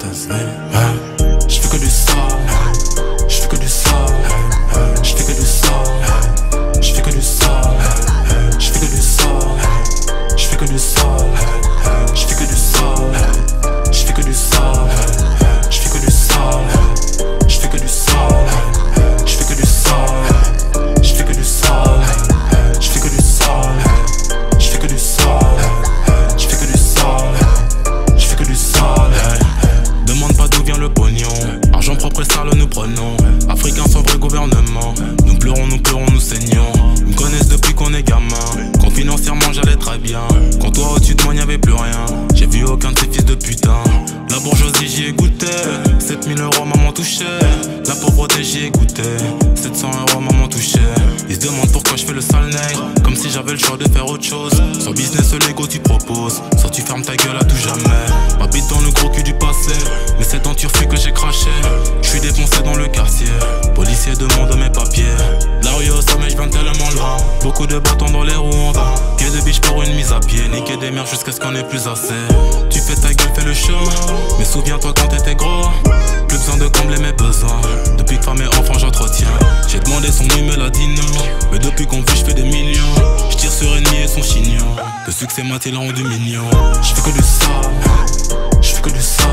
Je fais que du sale, je fais que du sale, je fais que du sale, je fais que du sale, je fais que du sale, je fais que du sale, je fais que du sale, je fais que du sale, je fais que du sale, je fais que du sale, je fais que du sale, je fais que du sale, je fais que du sale, je fais que du sale, je fais que du sale, je fais que du sale. Demande pas d'où vient le pognon, argent propre et sale nous prenons. Africains sans vrai gouvernement, nous pleurons, nous saignons. Ils me connaissent depuis qu'on est gamin, quand financièrement j'allais très bien. Quand toi au-dessus de moi y'avait plus rien, j'ai vu aucun de ces fils de putain. La bourgeoisie j'y ai goûté, 7000 € maman touchait. La pauvreté j'y ai goûté, 700 € maman touchait. Ils se demandent pourquoi je fais le sale nègre, comme si j'avais le choix de faire autre chose. Sur business Lego tu proposes, soit tu fermes ta gueule à tout jamais. M'habite dans le gros cul du passé, mais c'est dans Turfu que j'ai craché. Je suis défoncé dans le quartier, policier demande mes papiers. La rue au sommet, je viens tellement loin, beaucoup de bâtons dans les roues en vain. Pied de biche pour une mise à pied, niquer des mères jusqu'à ce qu'on ait plus assez. Tu fais ta gueule, fais le show, mais souviens-toi quand t'étais gros. Plus besoin de combler mes besoins, depuis que femme et enfant j'entretiens. J'ai demandé son numéro, elle a dit non, mais depuis qu'on vit je fais des millions. Je tire sur ennemi et son chignon, le succès m'a-t-il rendu mignon. Je fais que du sale, je fais que du sale,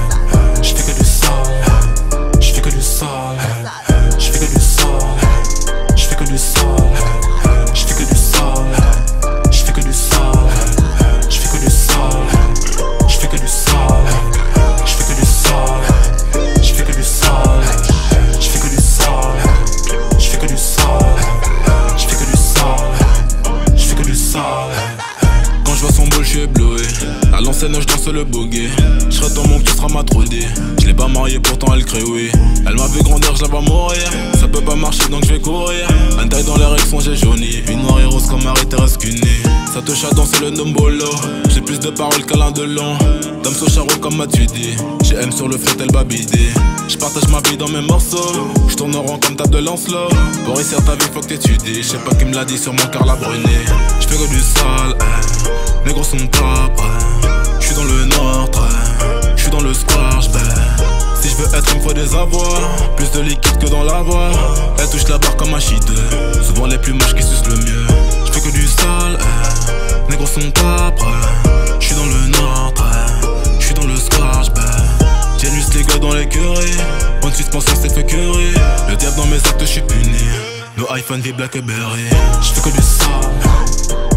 je fais que du sale, je fais que du sale, je fais que du sale, je fais que du sale, je fais que du sale, je fais que du sale, je fais que du sale, je fais que du sale, je fais que du sale, je fais que du sale, je fais que du sale, je fais que du sale, je fais que du sale, je fais que du sale. Quand je vois son bol, je suis ébloui. À l'ancienne, je danse le boogie. Je serai ton mon tu seras ma trudée. Je l'ai pas mariée, pourtant elle crée oui. Elle m'a vu grandir, je la vois mourir. Ça peut pas marcher donc je vais courir. Un taille dans les réactions, j'ai jauni. Une noire et rose comme Marie-Thérèse Cuny. Ça touche à danser le Ndombolo. J'ai plus de paroles qu'Alain Delon. Dame so charo comme Matuidi. J'ai M sur le fait, elle va bider. Je partage ma vie dans mes morceaux. Je tourne en rond comme table de Lancelot. Pour réussir ta vie, faut que t'étudies. Je sais pas qui me l'a dit sur mon cœur la brûlé. Je fais que du sale, les gros sont pas prêts. Je suis dans le nord, je suis dans le square, si je veux être, il me faut des avoirs. Plus de liquide que dans la voie. Elle touche la barre comme un chideux. Souvent les plus moches qui sucent le mieux. Je fais que du sale, les gros sont pas prêts. Je suis dans le nord, je suis dans le square, tiens juste les gars dans l'écurie. Bonne suspension c'est fait curry. Le diable dans mes actes je suis puni. No iPhone V Blackberry. Je fais que du sale,